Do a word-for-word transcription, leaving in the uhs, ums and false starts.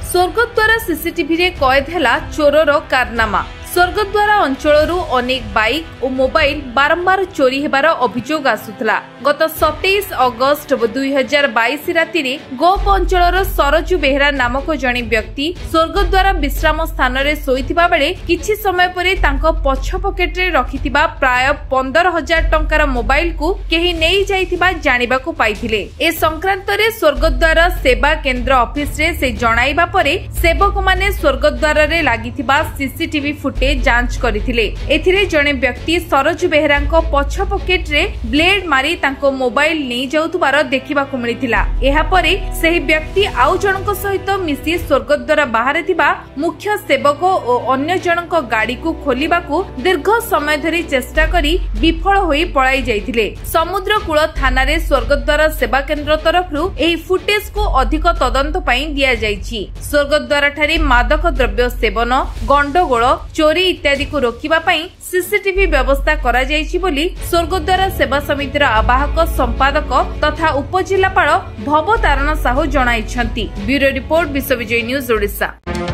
स्वर्गद्वार CCTV रे कैद हैला चोरर कारनामा। स्वर्गद्वार अंचलरू अनेक बाइक और मोबाइल बारंबार चोरी हेबार अभियोग आसुथला। गत सत्ताईस अगस्त दुई हजार बाईस राति रे गोप अंचलर सरजू बेहेरा नामक जणे व्यक्ति स्वर्गद्वार विश्राम स्थान रे सोईथिबा बेले किछि समय परे तांको पछ पॉकेट रे रखिथिबा प्राय पंदर हजार टंकार मोबाइल को केही नेई जाइथिबा जानिबाकू पाइथिले। ए संक्रांत रे स्वर्गद्वार सेवा केंद्र ऑफिस रे से जणाइबा परे सेवक माने स्वर्गद्वार रे लागिथिबा सीसीटीवी फुटेज जांच करथिले। एथिरे जणे व्यक्ति सरजू बेहेरांको पछ पॉकेट रे ब्लेड मारी तांको मोबाइल नै जाउतबार देखिबाकू मिलिथिला। एहा परे सेही व्यक्ति आउ जनक सहित मिसी स्वर्गद्वार बाहर थिबा मुख्य सेवक और अन्य जनक गाड़ी को खोलिबाकू दीर्घ समय धरि चेष्टा करी विफल होई पळाई जाइथिले। समुद्रकूल थाना रे स्वर्गद्वार सेवा केंद्र तरफरु एही फुटेज को अधिक तदंत पई दिया जाइछि। स्वर्गद्वार ठारे मादक द्रव्य सेवन, गंडगोल, चोरी इत्यादि को रोकिबा पई सीसीटीवी व्यवस्था करा जाइछि बोली स्वर्गद्वार सेवा समितिर आवाहक संपादक तथा उपजिल्लापाल भवतारण साहू जणाइछंती। ब्यूरो रिपोर्ट विश्वविजय न्यूज ओडिशा।